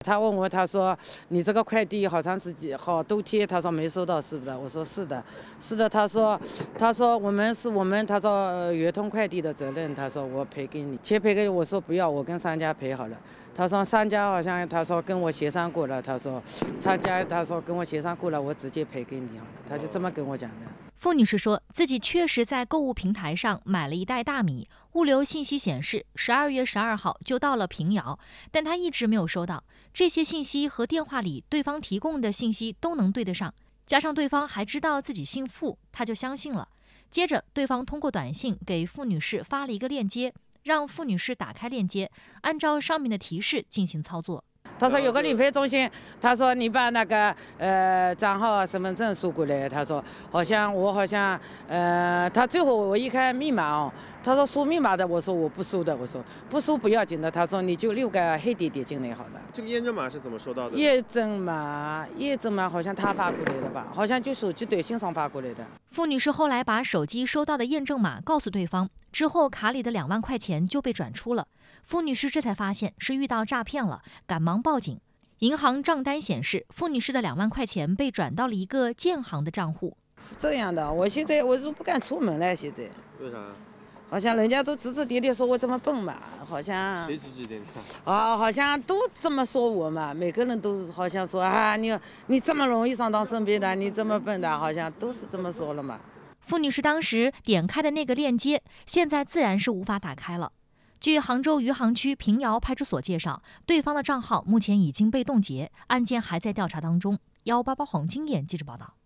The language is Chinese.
他问我，他说你这个快递好长时间好多天，他说没收到是不是？我说是的，是的。他说他说圆通快递的责任，他说我赔给你，钱赔给你，我说不要，我跟商家赔好了。他说商家好像他说跟我协商过了，他说跟我协商过了，我直接赔给你好了，他就这么跟我讲的。 付女士说自己确实在购物平台上买了一袋大米，物流信息显示12月12号就到了平遥，但她一直没有收到。这些信息和电话里对方提供的信息都能对得上，加上对方还知道自己姓付，她就相信了。接着对方通过短信给付女士发了一个链接，让付女士打开链接，按照上面的提示进行操作。 他说有个理赔中心，他说你把那个账号、身份证输过来。他说好像他最后我一看密码哦，他说输密码的，我说我不输的，我说不输不要紧的。他说你就6个黑点点进来好了。 这个验证码是怎么收到的？ 验证码好像他发过来的吧，好像就手机短信上发过来的。 付女士后来把手机收到的验证码告诉对方，之后卡里的2万块钱就被转出了。付女士这才发现是遇到诈骗了，赶忙报警。银行账单显示，付女士的2万块钱被转到了一个建行的账户。 是这样的，我现在我都不敢出门了，现在。 为啥？ 好像人家都指指点点说我这么笨嘛，好像。 谁指指点点？ 好像都这么说我嘛，每个人都好像说啊，你这么容易上当受骗的，你这么笨的，好像都是这么说了嘛。 付女士当时点开的那个链接，现在自然是无法打开了。据杭州余杭区平遥派出所介绍，对方的账号目前已经被冻结，案件还在调查当中。188黄金眼记者报道。